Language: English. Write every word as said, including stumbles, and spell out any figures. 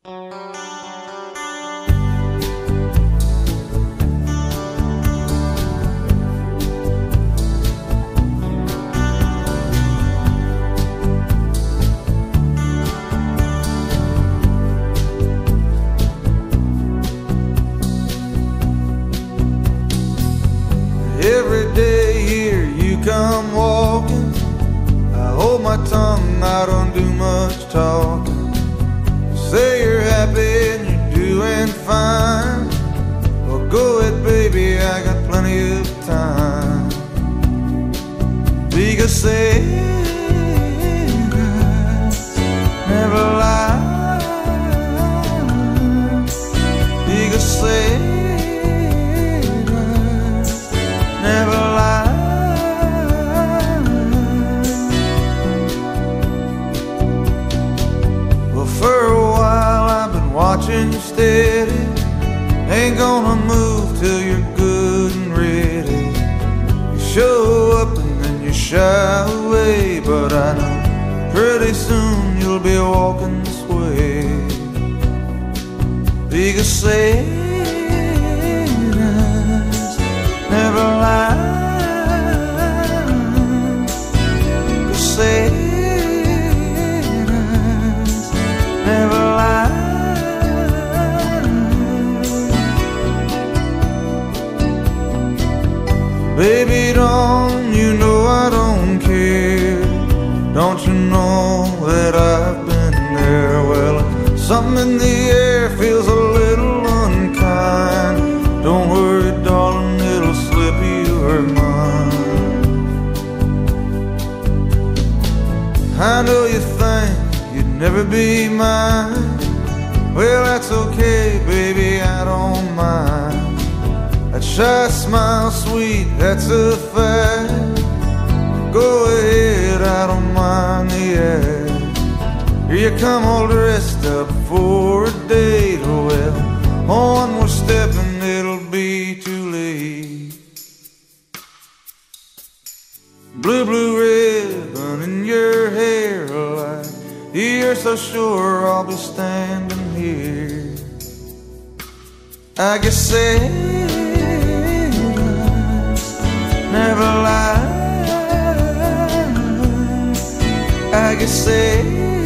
Every day here you come walking, I hold my tongue, I don't do much talking. You say you're happy and you're doing fine. Well, go ahead, baby, I got plenty of time. Because cigarettes never lie. Because cigarettes never lie. Well, for a while I've been watching you steady. Ain't gonna move till you're good and ready. You show up and then you shy away, but I know pretty soon you'll be walking this way. Because cigarettes never lie. Because cigarettes never lie. Baby, don't you know I don't care? Don't you know that I've been there? Well, something in the air feels a little unkind. Don't worry, darling, it'll slip, you are mine. I know you think you'd never be mine. Well, that's okay, baby, I don't mind. That shy smile, sweet, that's a fact. Go ahead, I don't mind the act. Here you come all dressed up for a date. Oh well, on we're stepping, it'll be too late. Blue, blue ribbon in your hair, like you're so sure I'll be standing here. I guess cigarettes never lie. I guess cigarettes